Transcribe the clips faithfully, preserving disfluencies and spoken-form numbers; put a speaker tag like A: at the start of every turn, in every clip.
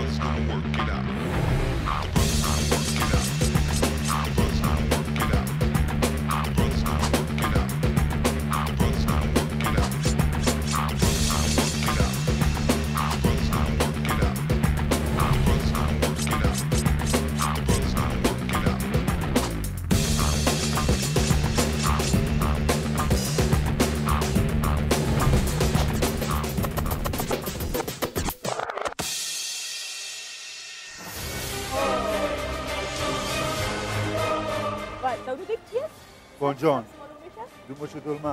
A: بانجان دو مچ دلمه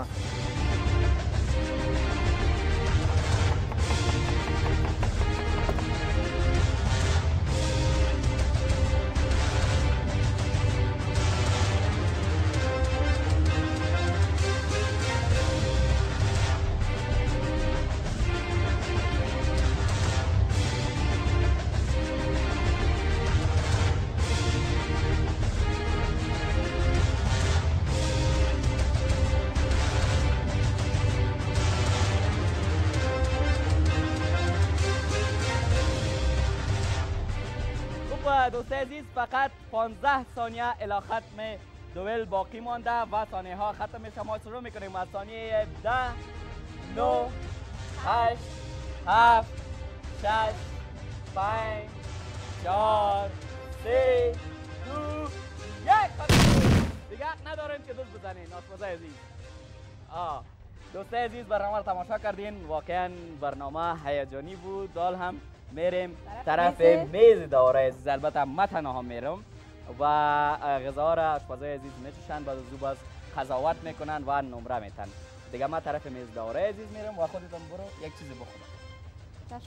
B: دوستان عزیز فقط پانزده ثانیه الی ختم دوئل باقی مانده و ثانیه ها ختم میشه. ما شروع میکنیم از ثانیه ده، نه، هشت، هفت، شش، پنج، چهار، سه، دو، یک. دیگه حق نداریم که دوست بزنین. آشپزای عزیز آه دوستان عزیز برنامه رو تماشا کردین. واقعا برنامه هیجانی بود. دال هم میریم طرف میز داره عزیز. البته من تنها هم میرم و غذا را آشپزای عزیز میچشن، بعد از او باز قضاوت میکنن و نمره میتن. دیگه من طرف میز داره عزیز میرم و خودتون برو یک چیزی بخورم.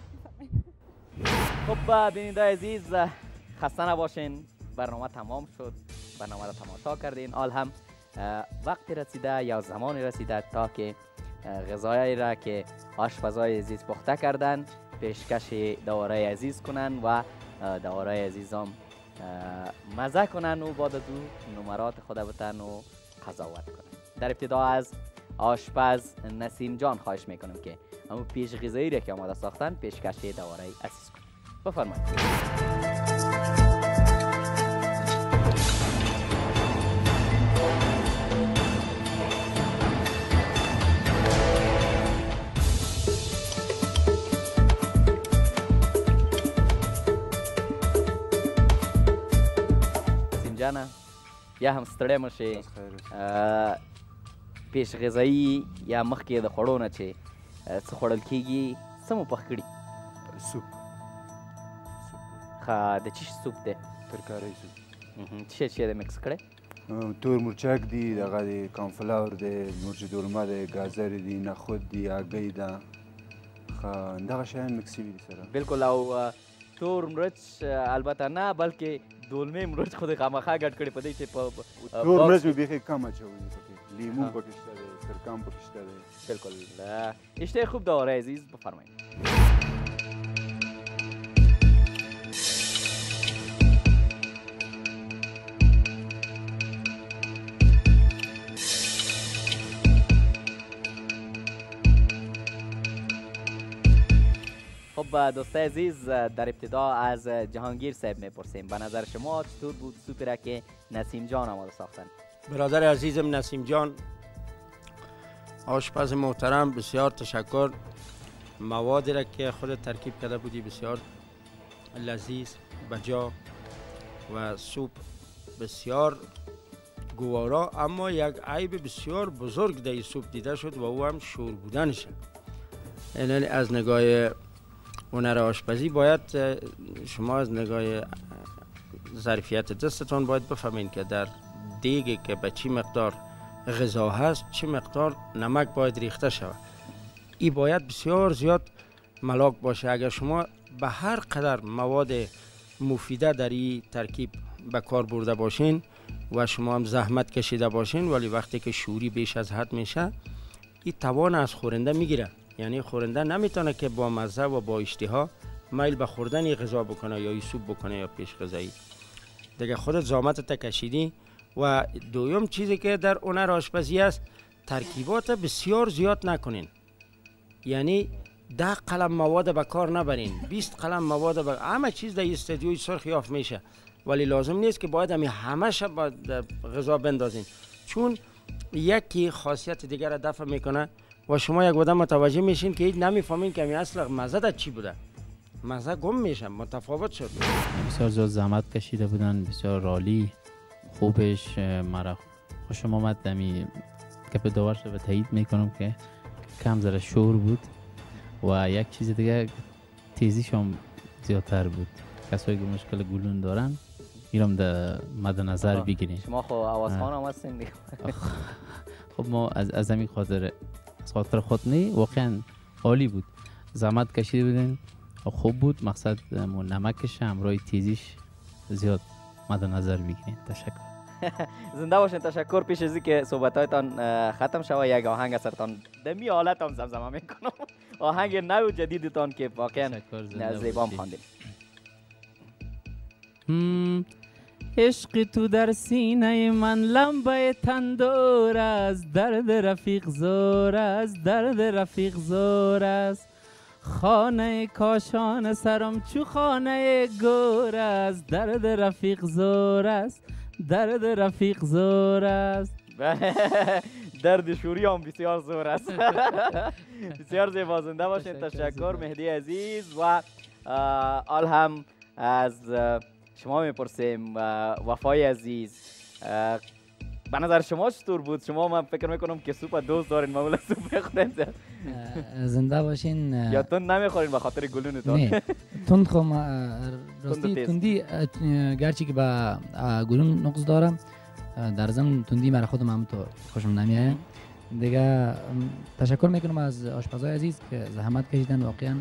B: خب بیننده عزیز خسته نباشین. برنامه تمام شد. برنامه را تماشا کردین. حال هم وقتی رسیده یا زمانی رسیده تا که غذایی را که آشپزای عزیز پخته کردن پیشکش دواره عزیز کنن و دواره عزیزام مزه کنن و بعد از او نمرات خود بتن و قضاوت کنن. در ابتدا از آشپز نسیم جان خواهش میکنم که همون پیش غذایی را که آماده ساختن پیشکش دواره عزیز کنن. بفرمایید. جانا یا هم ستړی مشي پیش غذایی یا مخکې د خوړو نه چې څه خوړل کېږي څه مو پخ کړي؟
A: سوپ.
B: ښه د څه شي سوپ دی؟
A: ترکارۍ سوپ.
B: څه شی چې دی مکس کړی؟
A: تور مرچک دی، دغه دی کانفلاور دی، مرچ دلمه دی، ګازر دی، نخود دی، هګۍ ده، ښه دغه شیان مکس شوي دي سره.
B: بلکل. او تور مرچ البته نه بلکې دولمې مرچ خو د خامخا ګډ کړي په دې چې په
A: تور مرچ مې بیخي کم اچوي پکې، لیمون پکې شته دی، سرکه هم پکې شته دی.
B: بلکل. اشته خوب دواره عزیز بفرمایید. خب دوستای عزیز در ابتدا از جهانگیر صاحب میپرسیم به نظر شما چطور بود سوپی را که نسیم جان آماده ساختن؟
C: برادر عزیزم نسیم جان آشپز محترم بسیار تشکر. موادی را که خود ترکیب کرده بودی بسیار لذیذ بجا و سوپ بسیار گوارا، اما یک عیب بسیار بزرگ در این سوپ دیده شد و او هم شور بودنش. یعنی از نگاه هنر آشپزی باید شما از نگاه ظرفیت دستتون باید بفهمین که در دیگی که به چی مقدار غذا هست چه مقدار نمک باید ریخته شود. این باید بسیار زیاد ملاک باشه. اگر شما به هر قدر مواد مفیده در این ترکیب به کار برده باشین و شما هم زحمت کشیده باشین، ولی وقتی که شوری بیش از حد میشه این توان از خورنده میگیره. یعنی خورنده نمیتونه که با مزه و با اشتها میل به خوردن غذا بکنه یا سوپ بکنه یا پیش غذایی. دیگه خودت زحمت کشیدی. و دوم چیزی که در هنر آشپزی است ترکیبات بسیار زیاد نکنین. یعنی ده قلم مواد به کار نبرین، بیست قلم مواد به همه چیز در استودیوی سرخ یافت میشه، ولی لازم نیست که باید همین همه با غذا بندازین، چون یکی خاصیت دیگر را دفع میکنه و شما یک بودن متوجه میشین که هیچ نمیفهمین که همین اصل مزه در چی بوده، مزه گم میشه، متفاوت شد.
D: بسیار زیاد زحمت کشیده بودن، بسیار رالی خوبش مرا خوشم آمد. دمی گپ داورش رو به تایید میکنم که کم ذره شور بود و یک چیز دیگه تیزیش هم زیادتر بود. کسایی که مشکل گلون دارن میرم در مد نظر بگیرین.
B: شما خب آوازخوان هم هستین دیگه.
D: خب ما از از همین خاطر از خاطر خود نه، واقعا عالی بود، زحمت کشیده بودین، خوب بود. مقصد نمکش همراه تیزیش زیاد مد نظر بگیرین. تشکر.
B: زنده باشین. تشکر. پیش از اینکه صحبت‌هایتان ختم شود یک آهنگ سرتان دمی حالت هم زمزمه میکنم، آهنگ نو جدیدتان که واقعا زیبا خواندید.
D: عشق تو در سینه من لمبه تندور است، درد رفیق زور است، درد رفیق زور است. خانه کاشان سرم چو خانه گور است، درد رفیق زور است، درد رفیق زور است.
B: درد شوری هم بسیار زور است. بسیار زیبا. زنده باشین. تشکر مهدی عزیز. و آل هم از شما میپرسیم وفای عزیز، به نظر شما چطور بود؟ شما من فکر میکنم که سوپ دوست دارین، معمولا سوپ بخورین.
E: زنده باشین.
B: یا تند نمیخورین به خاطر گلونتون؟
E: نه تند خو راستی تندی گرچه که با گلون نقص دارم، در ضمن تندی مرا خودم هم تو خوشم نمیاد دیگه. تشکر میکنم از آشپزای عزیز که زحمت کشیدن، واقعا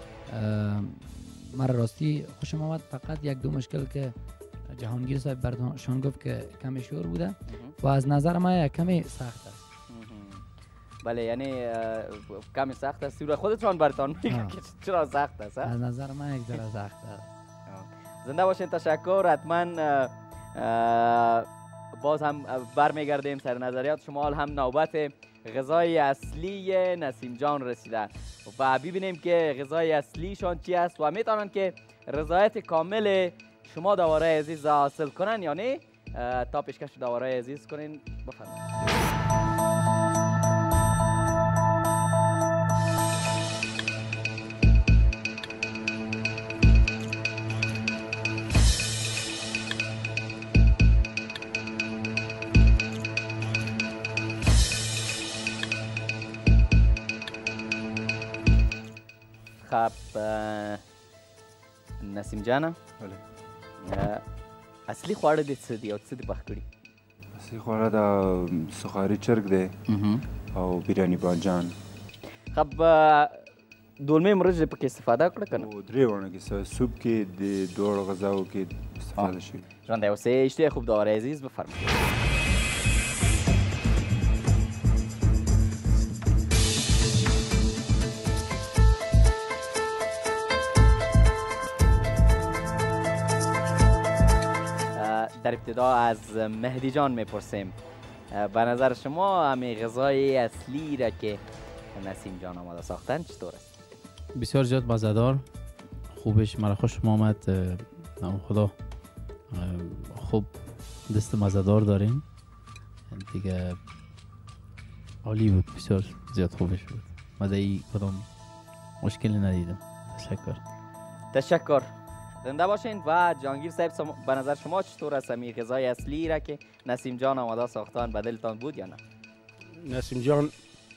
E: مرا راستی خوشم آمد. فقط یک دو مشکل که جهانگیر صاحب برداشتن گفت که کمی شور بوده و از نظر ما کمی سخت است.
B: بله، یعنی کمی سخت است. سوره خودتون برتون میگه که چرا سخت است؟
E: از نظر من یک ذره سخت است.
B: زنده باشین. تشکر. حتما باز هم برمیگردیم سر نظریات شما. حال هم نوبت غذای اصلی نسیم جان رسیده و ببینیم که غذای اصلیشان چی است و میتونن که رضایت کامل شما دواره عزیز حاصل کنن یا نه. تا پیشکش دواره عزیز کنین. بفرمایید. خب نسیم جانه، اصلی خواړه دې څه دي او څه دې پخ کړي؟
A: اصلي خواړه د سخاري چرګ دی او بریاني بانجان.
B: خب دولمې مرچ دې پکې استفاده کړه که نه؟
A: درې واړه کې سوپ کې د دواړو غذاو کې استفاده شوي.
B: ژوندی اوسئ. اشتهای خوب داور عزیز. بفرمایید. در ابتدا از مهدی جان میپرسیم، به نظر شما همین غذای اصلی را که نسیم جان آماده ساختن چطور است؟
D: بسیار زیاد مزه‌دار، خوبش مرا خوشم آمد. خدا خوب دست مزه‌دار دارین دیگه، عالی بود، بسیار زیاد خوبش بود. من دیگه کدام مشکلی ندیدم. تشکر.
B: تشکر. زنده باشین. و جهانگیر صاحب به نظر شما چطور است همین غذای اصلی را که نسیم جان آماده ساختن به دلتان بود یا نه؟
C: نسیم جان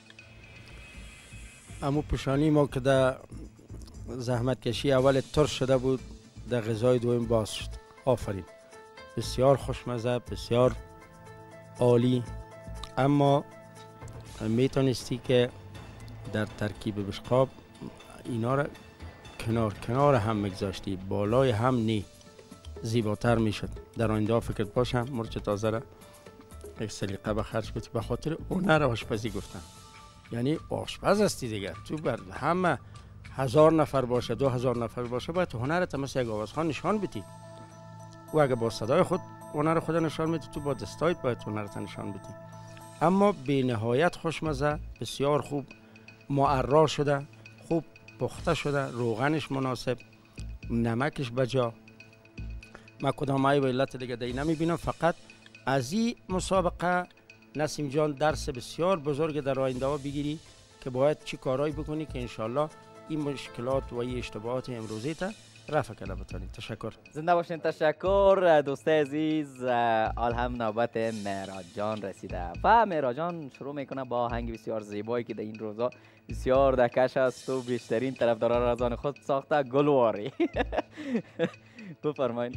C: امو پشانی ما که در زحمت کشی اول ترش شده بود، در غذای دوم باز شد. آفرین، بسیار خوشمزه، بسیار عالی. اما میتونستی که در ترکیب بشقاب اینا را کنار کنار هم میگذاشتی، بالای هم نی، زیباتر میشد. در آینده فکر باشم مرچ تازه را یک سلیقه به خرج بدی. به خاطر هنر آشپزی گفتن، یعنی آشپز هستی دیگه. تو بر همه هزار نفر باشه، دو هزار نفر باشه، باید هنرت مثل یک آوازخوان نشان بدی. و اگه با صدای خود هنر خود نشان میدی، تو با دستایت باید هنرت نشان بدی. اما به نهایت خوشمزه، بسیار خوب معرا شده، خوب پخته شده، روغنش مناسب، نمکش بجا. ما کدام ای و علت دیگه دی نمیبینم. فقط از این مسابقه نسیم جان درس بسیار بزرگ در آینده ها بگیری که باید چی کارهایی بکنی که انشالله این مشکلات و این اشتباهات امروزی تا رفع کنه بتانی. تشکر.
B: زنده باشین. تشکر دوست عزیز. حال هم نوبت مهراد جان رسیده و مهراد جان شروع میکنه با آهنگ بسیار زیبایی که در این روزا بسیار دکش است و بیشترین طرفداران را از آن خود ساخته، گلواری. بفرمایید.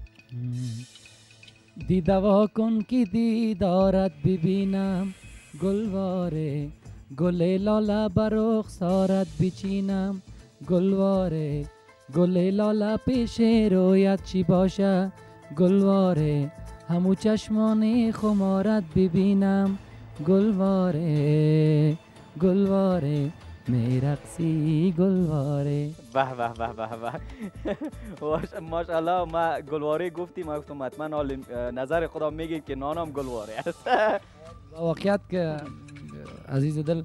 E: دیدوا کن که دیدارت ببینم، گلواره گل لاله بر رخسارت بچینم، گلواره گل لاله پیش رویت چی باشه، گلواره همو چشمان خمارت ببینم، گلواره گلواره میرقصی گلواره.
B: به به به به به. ماشاءالله. ما گلواره گفتیم، ما گفتم حتما حال نظر خدا میگید که نانم گلواره است.
E: واقعیت که عزیز دل،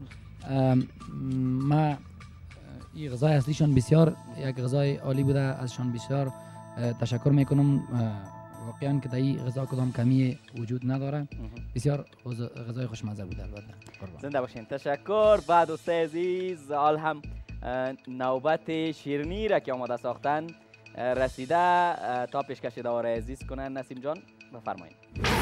E: ما این غذای اصلیشان بسیار یک غذای عالی بوده، ازشان بسیار تشکر میکنم. واقعا که در این غذا کدام کمی وجود نداره، بسیار غذای خوشمزه بوده. البته
B: زنده باشین. تشکر. بعد دوست عزیز، حال هم نوبت شیرینی را که آماده ساختن رسیده تا پیشکش داور عزیز کنن. نسیم جان بفرمایید.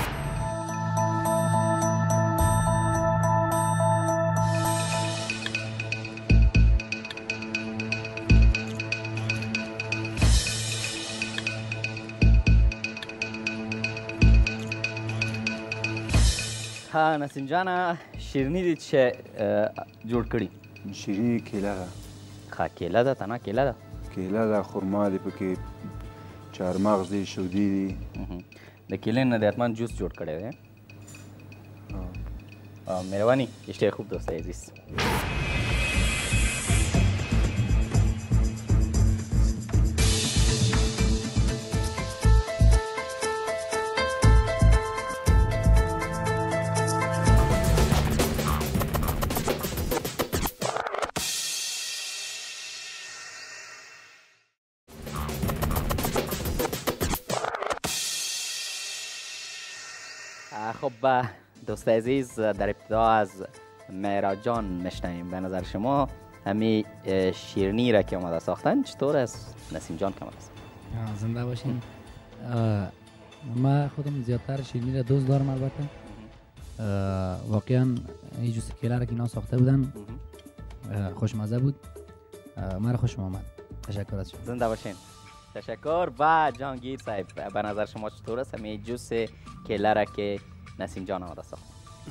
B: ها نسیم جان، شیرینی دید چه جوړ کړي؟
A: شیرینی کیله ده.
B: ښه کیله ده، تنها کیله ده.
A: کیله ده، خرما دی پکې، چهارمغز دی، شودي دي.
B: د کیلې نه د حتما جوس جوړ کړی دی. مهرباني. اشتهای خوب دوست عزیز. خب دوست عزیز، در ابتدا از مهراد جان میشنویم. به نظر شما همین شیرینی را که آماده ساختن چطور است؟ نسیم جان کامل است.
E: زنده باشین. ما خودم زیادتر شیرینی را دوست دارم. البته واقعا این جوس کیله را که اینا ساخته بودن خوشمزه بود، ما را خوش آمد. تشکر از شما.
B: زنده باشین. تشکر. و جهانگیر صاحب، به نظر شما چطور است همین جوس کیله را که نسیم جان آماده ساخت؟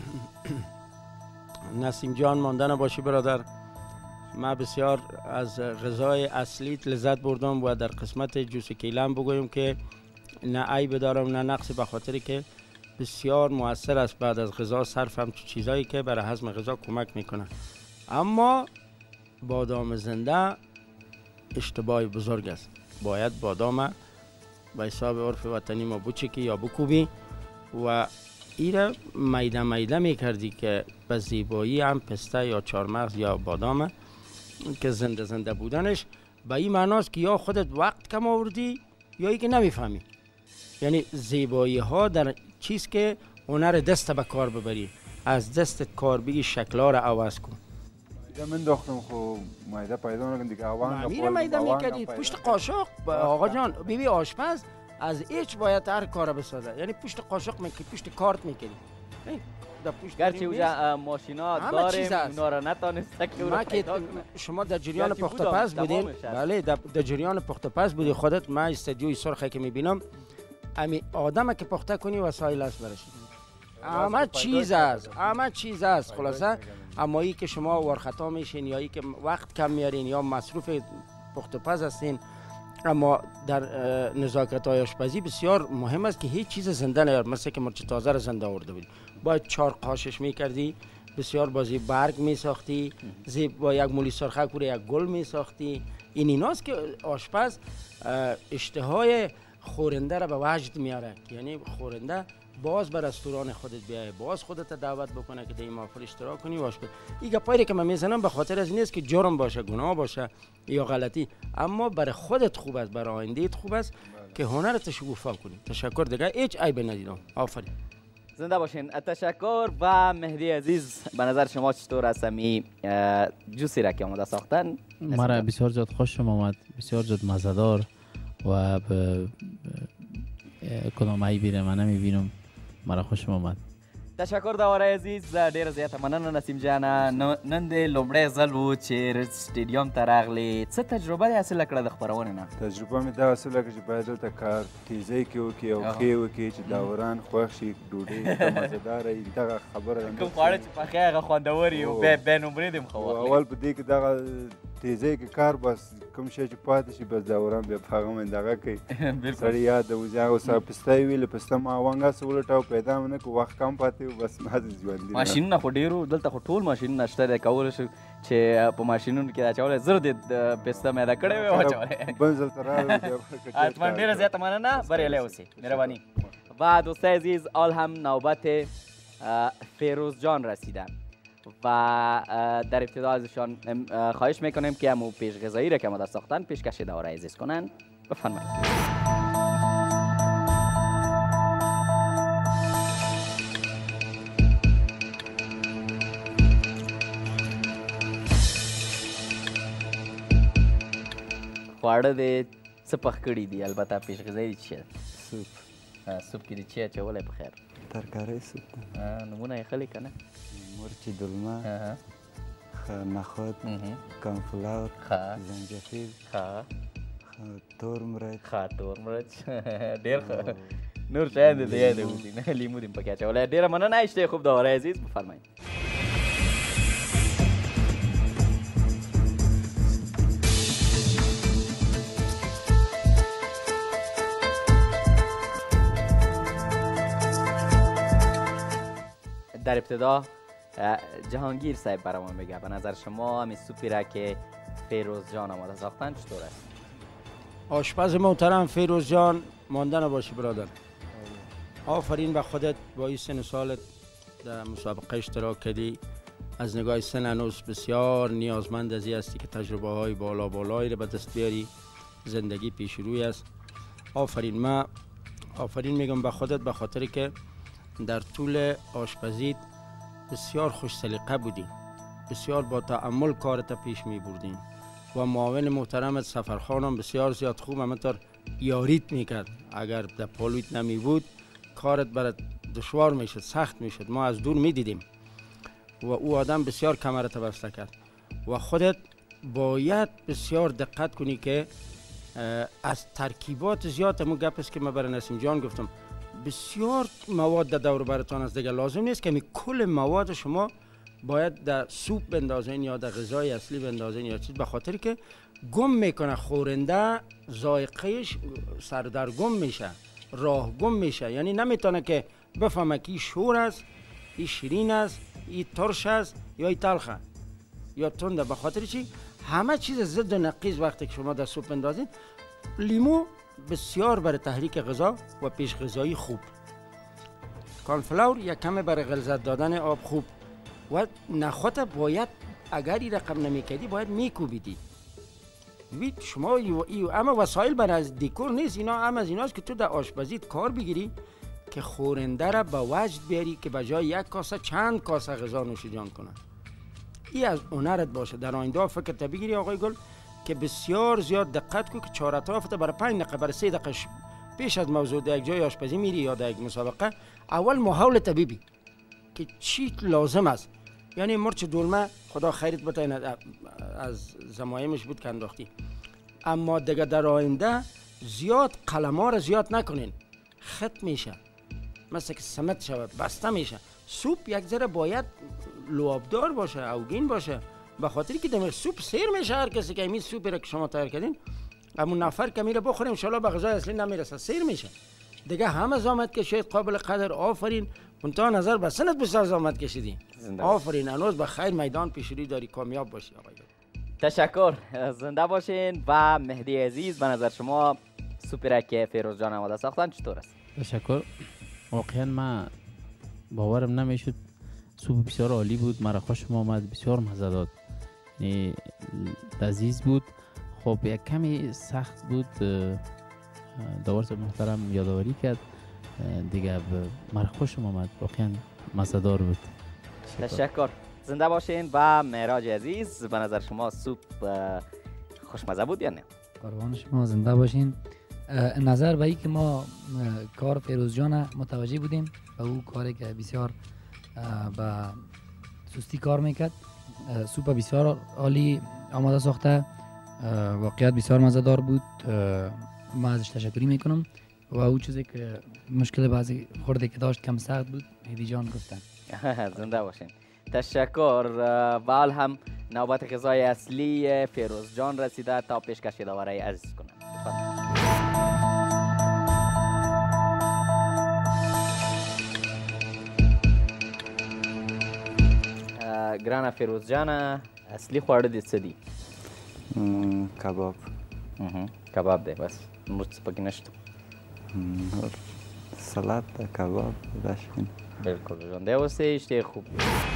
C: نسیم جان مانده نباشی برادر. من بسیار از غذای اصلیت لذت بردم و در قسمت جوس کیلم بگویم که نه عیب دارم نه نقصی، به خاطری که بسیار مؤثر است بعد از غذا صرف هم چیزایی که برای هضم غذا کمک میکنه. اما بادام زنده اشتباه بزرگ است. باید بادام به حساب عرف وطنی ما بچکی یا بکوبی و ایره میده میده میکردی که به زیبایی هم پسته یا چارمغز یا بادام که زنده زنده بودنش به این معناست که یا خودت وقت کم آوردی یا ای که نمیفهمی. یعنی زیبایی ها در چیز که هنر دست به کار ببری، از دست کار بگی شکلا را عوض کن.
A: دیگه من داختم خو میده پیدا نکن دیگه آوان
C: میره میده میکردی پشت قاشق. آقا جان بیبی آشپز از ایچ باید هر کار بسازه، یعنی پشت قاشق میکنی، پشت کارت میکنی.
B: گرچه اونجا ماشینا داریم اونا را نتانسته که
C: ما که شما در جریان پخت و پز بودین. بله در جریان پخت و پز بودی خودت. من استدیوی سرخه که میبینم امی آدم که پخته کنی وسایل است برش، همه چیز است، همه چیز است خلاصه. اما ای که شما ورخطا میشین یا ای که وقت کم میارین یا مصروف پخت و پز هستین. اما در نزاکت های آشپزی بسیار مهم است که هیچ چیز زنده نیار. مثل که مرچ تازه را زنده آورده بودی باید چهار قاشش میکردی، بسیار بازی برگ میساختی، زیب با یک مولی سرخک پور یک گل میساختی. این ایناست که آشپز اشتهای خورنده را به وجد میاره، یعنی خورنده باز بر رستوران خودت بیای، باز خودت دعوت بکنه که در این محفل اشتراک کنی واش کنی. این گپایی که من میزنم به خاطر از نیست که جرم باشه، گناه باشه یا غلطی، اما برای خودت خوب است، برای آیندهت خوب است که هنرت شکوفا کنی. تشکر دیگه هیچ عیب ندیدم. آفرین.
B: زنده باشین. تشکر. و مهدی عزیز به نظر شما چطور است می جوسی را که آماده ساختن؟
D: مرا بسیار زیاد خوشم آمد، بسیار زیاد مزه‌دار و به کدام عیبی را من نمیبینم. مرا خوشم آمد.
B: تشکر داوره عزیز، ډیره زیاته مننه نسیم جانه. نن د لومړی ځل و چې سټیډیم ته راغلې، څه تجربه دې حاصله کړه د خپرونې نه؟
A: تجربه مې دا حاصله کړه چې باید دلته کار تیزی کې وکړي او ښې وکړي چې داوران خوښ شي، ډوډۍ ښه مزهداره وي. دغه خبره ده.
B: کوم خواړه چې پخې هغه خوندور وي او بیا نمرې دې هم ښه واخلي.
A: اول په دې کې دغه تیزی کې کار بس کوم شی چې پاتې شي بس داوران بیا په هغه باندې دغه کوي. سړی یاد وځي هغه اوس پسته یې وي، له پسته ما وانګه څه ولټاو پیدا مې نه کړو، وخت کم پاتې و بس ما دې ژوندي.
B: ماشینونه خو ډېرو دلته خو ټول ماشینونه شته دی، کولی شو چې په ماشینونو کې اچولی زر دې پسته میده کړی وی واچولی.
A: بل ځل ته راغلو.
B: حتما ډېره زیاته مننه، بریالی اوسئ. مهرباني. و دوستای عزیز آل هم نوبت فیروز جان رسیدن و در ابتدا ازشان خواهش میکنیم که همون پیش غذایی را که ما در ساختن پیشکش داوره عزیز کنن. بفرمایید. خواړه دې څه پخ کړي دي؟ البته پیش غذایی چی ده؟
A: سوپ.
B: سوپ کې دې چی اچولی په خیر؟
A: ترکاری سوپ ده.
B: نمونه یې ښه که نه؟
A: مرچ دلمه، نخود، کارنفلاور، زنجفیل، تور مرچ.
B: ښه تور مرچ ډېر ښه. نور شیان دې د یاده وځي نه، لیمو دې هم پکې اچولی. ډېره مننه. اشتهای خوب داوره عزیز، بفرمایید. در ابتدا جهانگیر صاحب برای ما بگه به نظر شما همین سوپی را که فیروز جان آماده ساختن چطور است؟
C: آشپز محترم فیروز جان، مانده نباشی برادر. آفرین به خودت، با این سن سالت در مسابقه اشتراک کردی. از نگاه سن هنوز بسیار نیازمند ازی هستی که تجربه های بالا بالایی را به دست بیاری. زندگی پیش روی است. آفرین. من آفرین میگم به خودت به خاطر که در طول آشپزیت بسیار خوش سلیقه بودی، بسیار با تأمل کارت پیش می بردین و معاون محترمت سفرخانم بسیار زیاد خوب همینطور یاریت میکرد. اگر در پالویت نمی بود کارت برات دشوار میشد، سخت میشد. ما از دور میدیدیم و او آدم بسیار کمرت بسته کرد و خودت باید بسیار دقت کنی که از ترکیبات زیاد. همون گپ است که من برای نسیم جان گفتم، بسیار مواد در دور براتان است دیگه. لازم نیست که می کل مواد شما باید در سوپ بندازین یا در غذای اصلی بندازین یا چیز، به خاطر که گم میکنه خورنده، ذائقهش سردرگم میشه، راه گم میشه. یعنی نمیتونه که بفهمه که این شور است، این شیرین است، این ترش است یا این تلخه یا تنده. به خاطر چی؟ همه چیز ضد و نقیض وقتی که شما در سوپ بندازین. لیمو بسیار برای تحریک غذا و پیش غذایی خوب. کارنفلاور یک کم برای غلظت دادن آب خوب. و نخود باید اگر این رقم نمیکردی باید میکوبیدی. ببین شما ایو اما وسایل برای از دیکور نیست، اینا هم از ایناست که تو در آشپزیت کار بگیری که خورنده را به وجد بیاری که به جای یک کاسه چند کاسه غذا نوشیدن کنه. این از هنرت باشه. در آینده فکر بگیری آقای گل که بسیار زیاد دقت کن که چهار اطرافت برای پنج دقیقه برای سه دقیقه پیش از موضوع در یک جای آشپزی میری یا در یک مسابقه، اول محاول طبیبی که چی لازم است. یعنی مرچ دلمه خدا خیرت بده از زمایمش بود که انداختی، اما دیگه در آینده زیاد قلم‌ها را زیاد نکنین، خط میشه، مثل که سمت شود، بسته میشه. سوپ یک ذره باید لعابدار باشه، اوگین باشه، به خاطری که دمیر سوپ سیر میشه. هر کسی که این سوپی را که شما تیار کردین همون نفر که میره بخوره ان شاءالله به غذای اصلی نمیرسه، سیر میشه دیگه. همه زحمت کشید، قابل قدر. آفرین. منتها نظر به سنت بسیار زحمت کشیدی. آفرین. هنوز به خیر میدان پیش روی داری، کامیاب باشی آقای.
B: تشکر. زنده باشین. و مهدی عزیز به نظر شما سوپی را که فیروز جان آماده ساختن چطور است؟
D: تشکر. واقعا من باورم نمیشد. سوپ بسیار عالی بود، مرا خوشم آمد، بسیار مزه داد، یعنی لذیذ بود. خب یک کمی سخت بود، داور صاحب محترم یادآوری کرد دیگه، مرا خوشم آمد، واقعا مزه دار بود.
B: تشکر. زنده باشین. و معراج عزیز، به نظر شما سوپ خوشمزه بود یا نه؟
E: قربان شما، زنده باشین. نظر به ای که ما کار فیروز جان متوجه بودیم و او کاری که بسیار به سستی کار میکرد. سوپ بسیار عالی آماده ساخته، واقعیت بسیار مزه دار بود. ما ازش تشکری میکنم و او چیزی که مشکل بعضی خورده که داشت کم سخت بود هیدی جان گفتن.
B: زنده باشین. تشکر. و حال هم نوبت غذای اصلی فیروز جان رسیده تا پیشکش داوری عزیز کنم. گرانه فیروز جان، اصلی خورده دید څه دي؟
A: کباب.
B: کباب دی بس، نور څه پکې نشته؟
A: نور سلات ده، کباب ده شوین.
B: بالکل ژوندی اوسئ، اشتې خوب.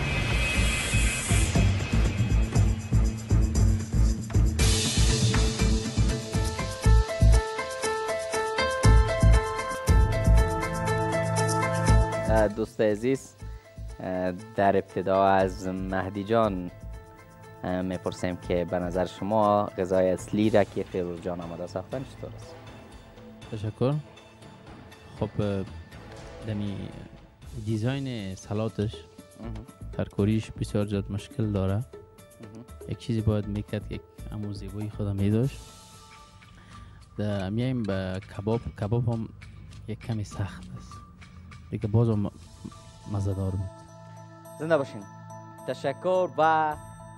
B: دوست عزیز، در ابتدا از مهدی جان میپرسیم که به نظر شما غذای اصلی را که فیروز جان آماده ساختن چطور است؟
D: تشکر. خب دمی دیزاین سلاتش ترکاریش بسیار زیاد مشکل داره. یک چیزی باید میکرد که همون زیبایی خودم میداشت. میایم به کباب. کباب هم یک کمی سخت است دیگه، باز هم مزه دار بود.
B: زنده باشین. تشکر. و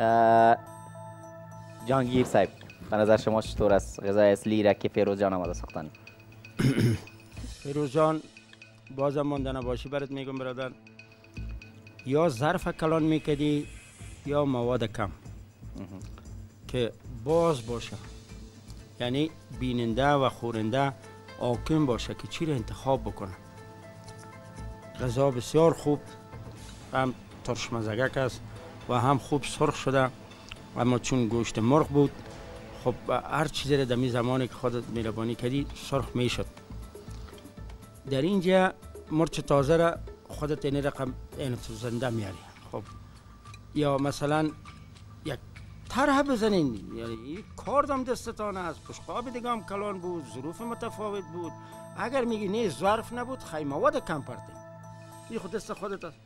B: جهانگیر صاحب، به نظر شما چطور است غذای اصلی را که فیروز جان آماده ساختن؟
C: فیروز جان بازم مانده نباشی برات میگم برادر، یا ظرف کلان میکدی یا مواد کم که باز باشه، یعنی بیننده و خورنده حاکم باشه که چی را انتخاب بکنه. غذا بسیار خوب، هم ترش مزگک است و هم خوب سرخ شده، اما چون گوشت مرغ بود خب هر چیزی را دمی زمانی که خودت مهربانی کردی سرخ میشد. در اینجا مرچ تازه را خودت این رقم این تو زنده میاری. خب یا مثلا یک طرح بزنین، یعنی این کار دم دستتان است، بشقاب دیگه هم کلان بود، ظروف متفاوت بود. اگر میگی نه ظرف نبود خیلی مواد کم پرده، این خود دست خودت است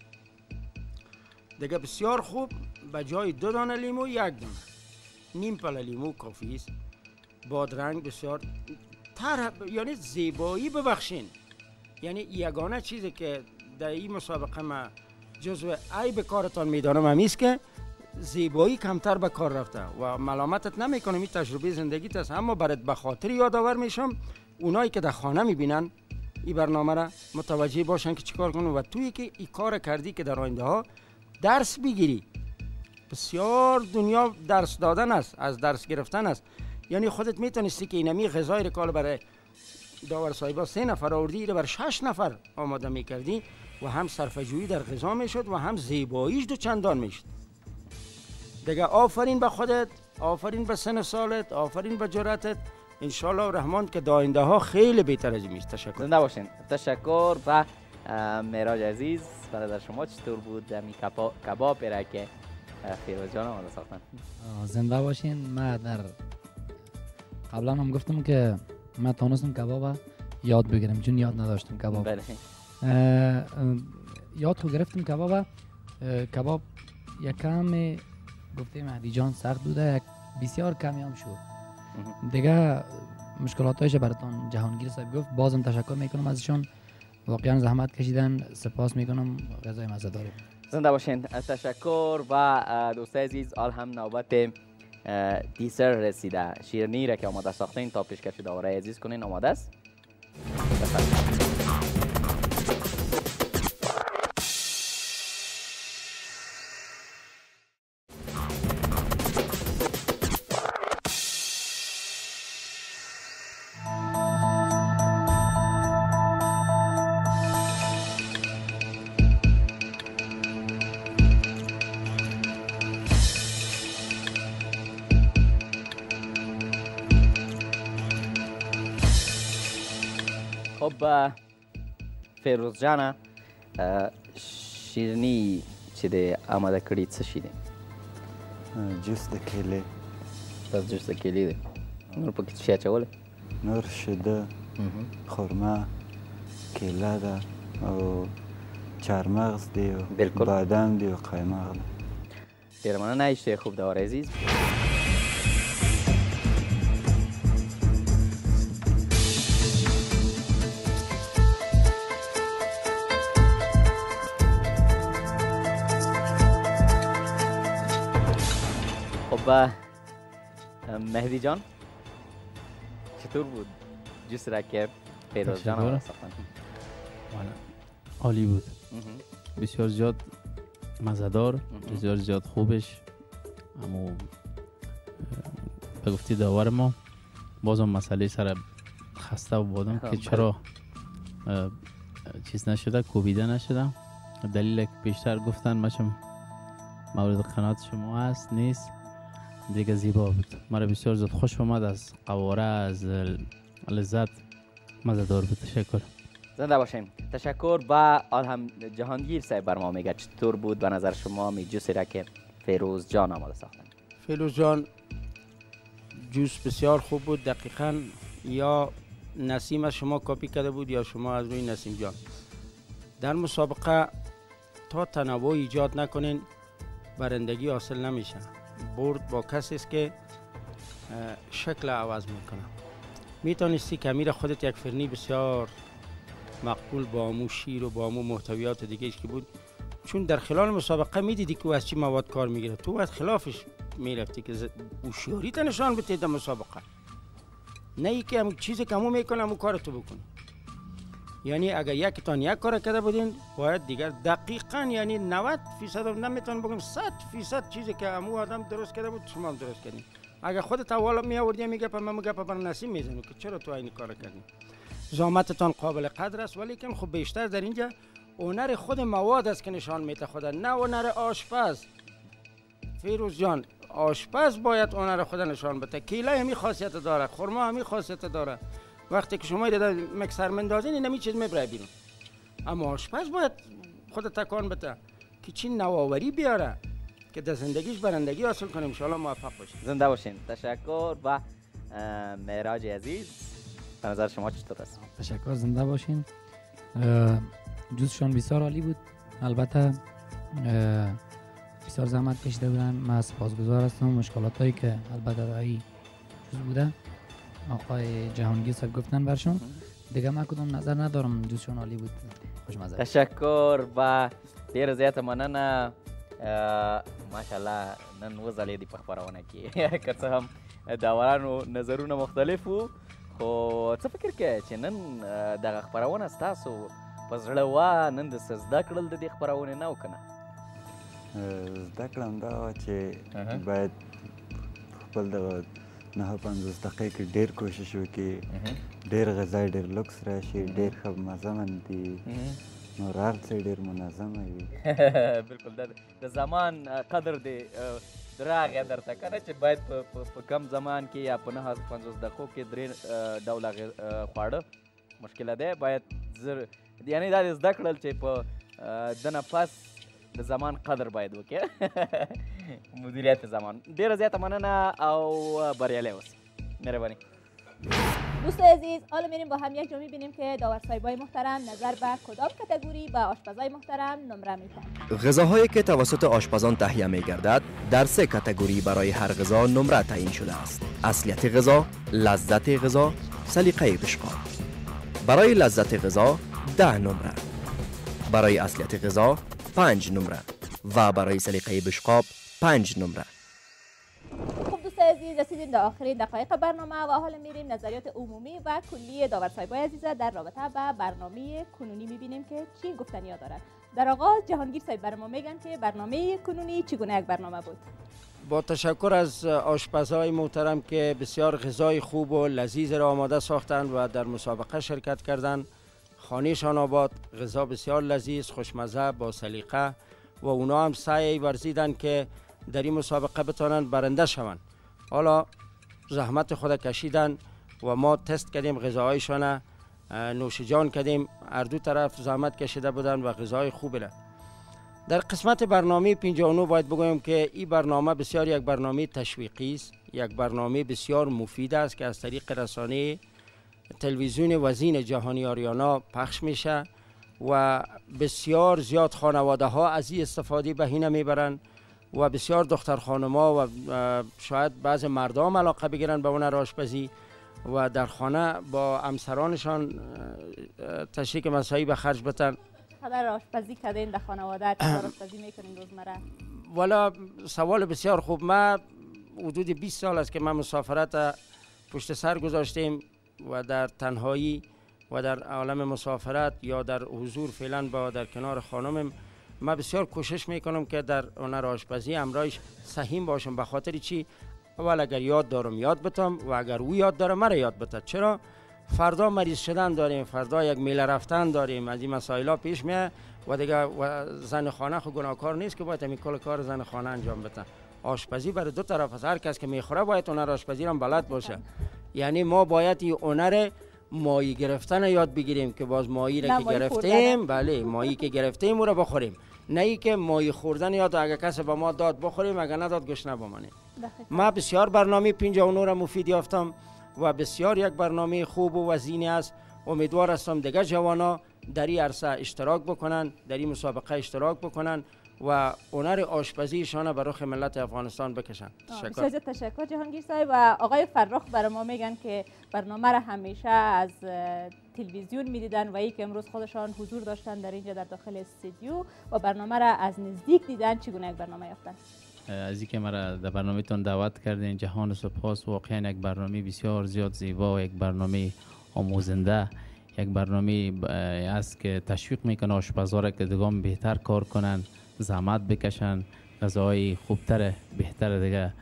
C: دیگه. بسیار خوب. به جای دو دانه لیمو یک دانه، نیم پله لیمو کافی است. بادرنگ بسیار طرح، یعنی زیبایی ببخشین. یعنی یگانه چیزی که در این مسابقه ما جزو عیب کارتان میدانم همی است که زیبایی کمتر به کار رفته و ملامتت نمی کنم، این تجربه زندگیت است، اما برات به خاطر یادآور میشم اونایی که در خانه میبینن این برنامه را متوجه باشن که چیکار کنن و توی که این کار کردی که در آینده ها درس بگیری. بسیار دنیا درس دادن است، از درس گرفتن است. یعنی خودت میتونستی که اینمی غذای رکال برای داور صاحبا سه نفر آوردی رو بر شش نفر آماده میکردی و هم صرفه‌جویی در غذا میشد و هم زیباییش دو چندان میشد دیگه. آفرین به خودت، آفرین به سن سالت، آفرین به جرأتت. انشالله رحمان که داینده ها خیلی بهتر از این است. تشکر.
B: زنده باشین. تشکر. و معراج عزیز، به نظر شما چطور بود دمی کباب را که فیروز جان آماده ساختن؟
E: زنده باشین. من در قبلا هم گفتم که من تونستم کباب یاد بگیرم چون یاد نداشتم کباب.
B: بله.
E: یاد خود گرفتم کباب. کباب یکم گفته مهدی جان سخت بوده، بسیار کمی هم شد دیگه. مشکلاتش براتون جهانگیر صاحب گفت. بازم تشکر میکنم ازشون، واقعا زحمت کشیدن، سپاس میکنم. غذای مزه داره.
B: زنده باشین. تشکر. و دوست عزیز، حال هم نوبت دیسر رسیده. شیرینی را که آماده ساختین تا پیشکش داوری عزیز کنین آماده است. خب فیروز جان، شیرینی چې د آماده کړي څه شي دی؟
A: جوس د کیلې.
B: بس جوس د کیلې دی. نور پکې څه شی اچولی؟
A: نور شیده، خرما، کیله ده او چهارمغز دی او بادام دی او قایماق ده.
B: ډېره مننه اشتهای خوب داور عزیز. خب مهدی جان چطور بود جوس را که فیروز جان آماده ساختن؟
D: عالی بود، بسیار زیاد مزه‌دار، بسیار زیاد خوبش. اما به گفته داور ما بازم مسئله سر خسته و بودم که چرا چیز نشده، کوبیده نشده. دلیل که بیشتر گفتن مچم مورد قناعت شما هست نیست دیگه. زیبا بود، مرا بسیار زیاد خوش اومد. از قواره، از لذت، مزه‌دار بود. تشکر.
B: زنده باشین. تشکر. با هم جهانگیر صاحب بر ما میگه چطور بود به نظر شما می جوسی را که فیروز جان آماده ساختن؟
C: فیروز جان جوس بسیار خوب بود. دقیقاً یا نسیم از شما کپی کرده بود یا شما از روی نسیم جان. در مسابقه تا تنوع ایجاد نکنین برندگی حاصل نمیشه. برد با کسی است که شکل عوض میکنه. میتونستی که امیر خودت یک فرنی بسیار مقبول با امو شیر و با امو محتویات دیگه که بود، چون در خلال مسابقه میدیدی که او از چی مواد کار میگیره، تو از خلافش میرفتی که هوشیاری تا نشان بدی در مسابقه، نه ای که همون چیزی که همون میکنه همون کار تو بکنی. یعنی اگر یکتان یک کار کرده بودین باید دیگر دقیقاً یعنی نود فیصد نمیتونم بگم صد فیصد چیزی که همون آدم درست کرده بود شما هم درست کردین. اگر خودت اول می آوردی میگه پس من میگه بر نسیم میزنم که چرا تو این کار کردی. زحمتتان قابل قدر است، ولی که خب بیشتر در اینجا هنر خود مواد است که نشان میده خود، نه هنر آشپز. فیروز جان آشپز باید هنر خود نشان بده. کیله همین خاصیت داره، خرما همین خاصیت داره. وقتی که شما در مکسر مندازین این همین چیز میبره بیرون، اما آشپز باید خود تکان بده که چی نوآوری بیاره که در زندگیش برندگی حاصل کنه. ان شاء الله موفق باشین.
B: زنده باشین. تشکر. و معراج عزیز به نظر شما چطور است؟
E: تشکر. زنده باشین. جوزشان بسیار عالی بود. البته بسیار زحمت کشیده بودن. من سپاسگزار هستم. مشکلات هایی که البته در این جوز بوده آقای جهانگیر صاحب گفتن برشون دیگه، من کدام نظر ندارم. جوزشان عالی بود، خوشمزه.
B: تشکر. و ډیر زیاته مننه. ماشاءالله نن وځلېدې په خپرونه کې که څه هم داورانو نظرونه مختلف وو، خو څه فکر کوې چې نن دغه خپرونه ستاسو په زړه وه، نن د څه زده کړل د دې خپرونې نه و که نه؟
A: زده کړه همدا وه چې باید خپل دغه نهه پنځوس دقیقې کې ډېر کوشش وکړي، ډېر غذا ډېر لوکس راشي، ډېر ښه مزمن دي، نور هر څه ډېر منظمه وي.
B: بلکل د زمان قدر دی راغی درته که نه چې باید په کم زمان کې یا په نهه پنځوس دقیقو کې درې ډوله خواړه مشکله دی، باید زر یعنې دا دې زده کړل چې په دنه پس د زمان قدر باید وکړي، مدیریت زمان. ډیره زیاته مننه او بریالی اوسئ. مهرباني.
F: دوستان عزیز، حالا میریم با هم یک جا میبینیم که داور صاحبای محترم نظر به کدام کاتگوری به آشپزای محترم نمره میدن.
G: غذاهایی که توسط آشپزان تهیه میگردد در سه کاتگوری برای هر غذا نمره تعیین شده است: اصلیت غذا، لذت غذا، سلیقه بشقاب. برای لذت غذا ده نمره، برای اصلیت غذا پنج نمره و برای سلیقه بشقاب پنج نمره.
F: خب دوستان عزیز، رسیدیم در آخرین دقایق برنامه و حالا میریم نظریات عمومی و کلی داور صاحبای عزیز در رابطه با برنامه کنونی میبینیم که چی گفتنی دارن. در آغاز جهانگیر صاحب بر ما میگن که برنامه کنونی چگونه یک برنامه بود.
C: با تشکر از آشپزهای محترم که بسیار غذای خوب و لذیذ را آماده ساختند و در مسابقه شرکت کردند. خانهشان آباد، غذا بسیار لذیذ، خوشمزه، با سلیقه و اونا هم سعی ورزیدن که در این مسابقه بتانند برنده شوند. حالا زحمت خود کشیدن و ما تست کردیم غذاهایشان نوش جان کردیم. هر دو طرف زحمت کشیده بودن و غذای خوبی را. در قسمت برنامه پنجاه و نه باید بگویم که این برنامه بسیار یک برنامه تشویقی است، یک برنامه بسیار مفید است که از طریق رسانه تلویزیون وزین جهانی آریانا پخش میشه و بسیار زیاد خانواده ها از این استفاده بهینه میبرند و بسیار دختر خانما و شاید بعض مردم علاقه بگیرن به اون آشپزی و در خانه با همسرانشان تشریک مسایی به خرج بتن.
F: چقدر آشپزی کردین در خانواده؟ چقدر آشپزی میکنین روزمره؟
C: والا سوال بسیار خوب. ما حدود بیست سال است که ما مسافرت پشت سر گذاشتیم و در تنهایی و در عالم مسافرت یا در حضور فعلا با در کنار خانمم ما بسیار کوشش میکنم که در هنر آشپزی امرایش سهیم باشم. به خاطر چی؟ اول اگر یاد دارم یاد بتم و اگر او یاد داره مرا یاد بده. چرا؟ فردا مریض شدن داریم، فردا یک میله رفتن داریم، از این مسائل پیش میاد و دیگه و زن خانه خود گناهکار نیست که باید همین کل کار زن خانه انجام بده. آشپزی برای دو طرف است. هر کس که میخوره باید هنر آشپزی را بلد باشه. یعنی ما باید این هنر ماهی گرفتن یاد بگیریم که باز ماهی را که گرفتیم، بله ماهی که گرفتیم او را بخوریم، نه ای که ماهی خوردن یاد اگه کسی به ما داد بخوریم، اگه نداد گشنه بمانیم. ما بسیار برنامه پنجاه و نه را مفید یافتم و بسیار یک برنامه خوب و وزینی است. امیدوار هستم دیگه جوانا در این عرصه اشتراک بکنن، در این مسابقه اشتراک بکنن و هنر آشپزیشان به رخ ملت افغانستان بکشن.
F: تشکر. تشکر جهانگیر صاحب. و آقای فرخ برای ما میگن که برنامه را همیشه از تلویزیون میدیدن و ای که امروز خودشان حضور داشتن در اینجا در داخل استودیو و برنامه را از نزدیک دیدن. چگونه یک برنامه یافتن؟
D: از اینکه مرا در برنامه تون دعوت کردین جهان سپاس. واقعا یک برنامه بسیار زیاد زیبا و یک برنامه آموزنده، یک برنامه است که تشویق میکنه آشپزا را که دیگه بهتر کار کنن، زحمت بکشن، غذاهای خوبتر بهتر دیگه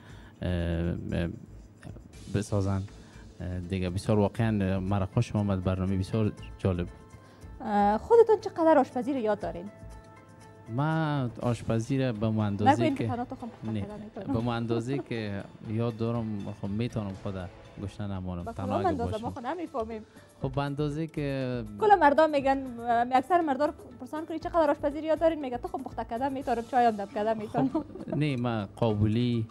D: بسازن دیگه. بسیار واقعا مرا خوش آمد، برنامه بسیار جالب.
F: خودتون چقدر آشپزی رو یاد دارین؟
D: ما آشپزی را به اندازه که
F: نه
D: به اندازه که یاد دارم خب میتونم خود گشنه نمانم.
F: با کدام اندازه ما خود نمیفهمیم.
D: خب به اندازه که
F: کل مردم میگن، اکثر مردم پرسان کنی چقدر آشپزی رو یاد دارین، میگه تخم پخته کردن میتونم، چایم دم کردن میتونم.
D: نه ما قابلی،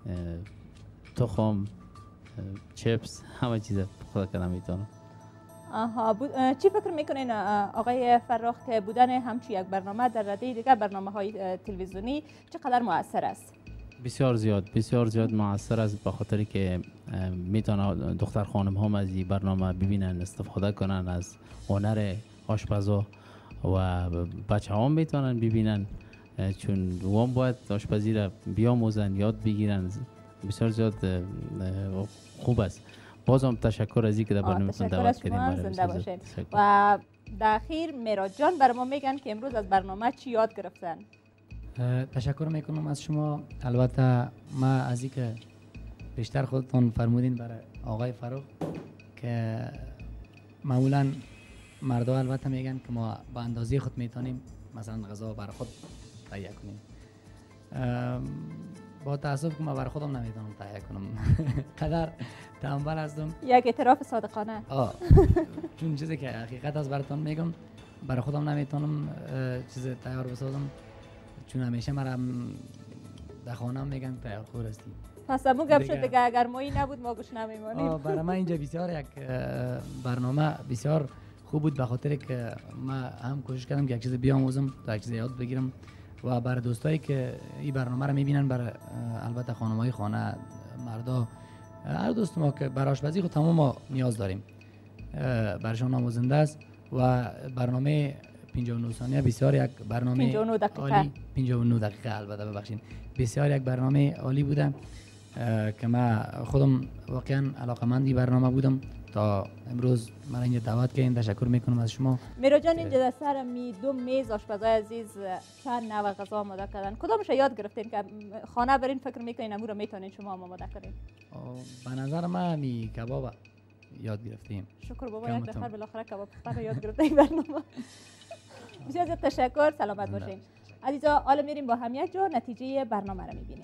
D: تخم، چیپس، همه چیز پخته کردن میتونم.
F: آها بود... چی فکر میکنین آقای فرخ که بودن همچی یک برنامه در رده دیگر برنامه های تلویزیونی چقدر مؤثر است؟
D: بسیار زیاد بسیار زیاد مؤثر است، به خاطری که میتونه دختر خانم هم از این برنامه ببینن، استفاده کنن از هنر آشپزا و بچه هم میتونن ببینن، چون وام باید آشپزی را بیاموزن، یاد بگیرن. بسیار زیاد خوب است. بازم تشکر از اینکه در برنامه‌تون دعوت کردیم.
F: و در اخیر میراد جان برای ما میگن که امروز از برنامه چی یاد گرفتن؟
E: تشکر میکنم از شما. البته ما از اینکه بیشتر خودتون فرمودین برای آقای فروخ که معمولا مردا البته میگن که ما با اندازه خود میتونیم مثلا غذا برای خود تهیه کنیم. با تاسف که ما برای خودم نمیتونم تهیه کنم. قدر تنبل هستم.
F: یک اعتراف صادقانه.
E: آه چون چیزی که حقیقت از براتون میگم، برای خودم نمیتونم چیز تیار بسازم، چون همیشه مرا در خانه‌ام میگن تیار خور هستی.
F: پس همون گپ شد دیگه، اگر مایی نبود ما گوش نمیمونیم.
E: برای من اینجا بسیار یک برنامه بسیار خوب بود، به خاطر که من هم کوشش کردم که یک چیز بیاموزم تا یک چیز یاد بگیرم و برای دوستایی که این برنامه رو میبینن، برای البته خانم‌های خانه، مردا، هر دوست ما که برای آشپزی خود تمام ما نیاز داریم، برشان آموزنده است و برنامه پنجاه و نه ثانیه بسیار یک برنامه
F: پنجاه و نه دقیقه
E: عالی، پنجاه و نه دقیقه البته ببخشید، بسیار یک برنامه عالی بوده که من خودم واقعا علاقه‌مند این برنامه بودم تا امروز من اینجا دعوت کردین. تشکر میکنم از شما.
F: میرا جان، اینجا در سر می دو میز آشپزای عزیز چند نوع غذا آماده کردن، کدامش یاد گرفتین که خانه برین فکر میکنین امور رو میتونین شما آماده کنین؟
E: به نظر من می کباب یاد گرفتیم.
F: شکر بابا، یک نفر بالاخره کباب پختن یاد گرفته این برنامه. بسیار زیاد تشکر، سلامت باشین. عزیزا، حالا میریم با هم یک جا نتیجه برنامه رو میبینیم.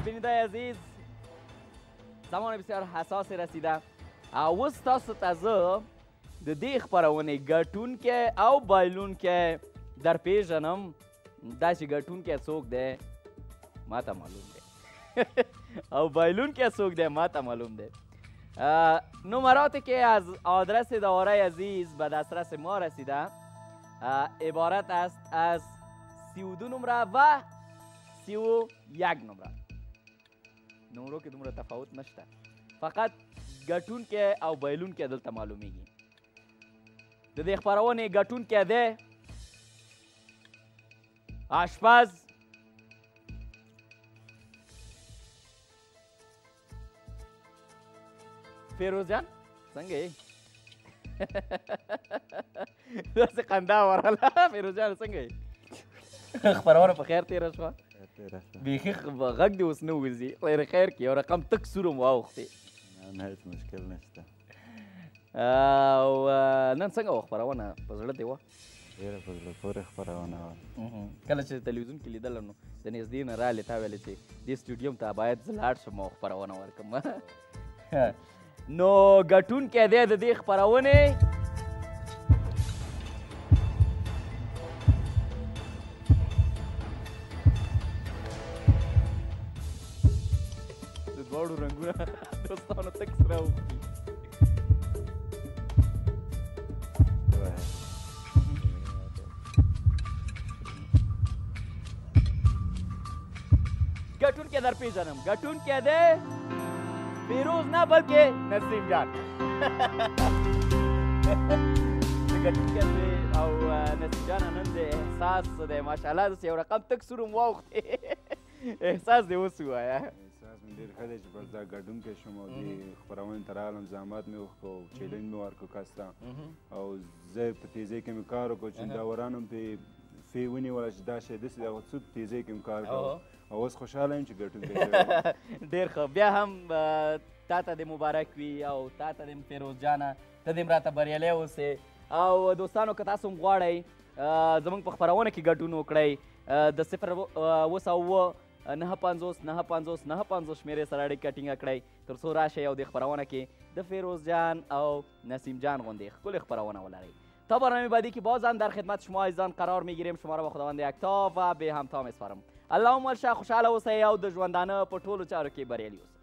B: بیننده عزیز زمان بسیار حساسی رسیده. اوس تاسو ته زه د دې خپرونې ګټونکی او بایلونکی در پیژنم. دا چې ګټونکی څوک دی ما ته معلوم دی او بایلونکی څوک دی ما ته معلوم دی. نمراتی که از آدرس داوره عزیز به دسترس ما رسیده عبارت است از سی و دو نمره و سی و یک نمره. نمرو که دومره تفاوت نشته، فقط ګټون کې او بایلون کې دلته معلومیږي. د دې خپرونې ګټون کې دی آشپز فیروز جان. څنګه یې؟ داسې خندا ورغله. فیروز جان څنګه یې؟ خپرونه په خیر تېره شوه؟ بیخي غږ دې اوس نه وځي. خیر خیر کړي. یو رقم تک سور م واوښتې.
A: نه هېڅ مشکل نشته.
B: او نن څنګه وه خپرونه؟ په زړه دې وه؟
A: ډېره په زړه پورې خپرونه وه.
B: کله چې تلویزیون کې لیدله نو د نږدې نه رالې تا ویلې چې دې سټوډیوم ته باید زه لاړ شم او خپرونه ورکړم. نو ګټونکی دی د دې خپرونې د دواړو رنګونه دوستانو تک سره اوښتي. ګټونکی در پیژنم. ګټونکی دی فیروز نه بلکې نسیم جان. ګټونکی دی او نسیم جان نن د احساس دی ماشاءالله داسې یو رقم تک سور م واوښتې. احساس دې اوس ووایه.
A: احساس مې ډېر ښه دی چې بس دا ګډونکی شوم او دې خپرونې ته راغلم. زحمت مې وکړو، چیلنج مې ورکړو کس ته او زه په تیزۍ کې مې کار وکړو چې داوران هم پرې فی ونیوله چې دا شی داسې دی. څو په تیزۍ کې مې کار کوو او اوس خوشحاله یم چې ګټونکی شوی.
B: ډېر ښه. بیا هم تا ته دې مبارک وي او تا ته دې فیروز جانه ته دې راته بریالی اوسې. او دوستانو که تاسو هم غواړئ زموږ په خپرونه کې ګډون وکړئ د صفر اوه سوه اوه نهه پنځوس نهه پنځوس نهه پنځوس شمېرې سره اړیکه ټینګه کړئ تر څو راشئ او دې خپرونه کې د فیروز جان او نسیم جان غوندې ښکلې خپرونه ولرئ. تا برنامه بعدی که بازم در خدمت شما عزیزان قرار میگیریم. شما را به خداوند یکتا و به همتا میسپارم. اللهم الشا خوشحاله اوسئ او د ژوندانه په ټولو چارو کې بریالي اوسئ.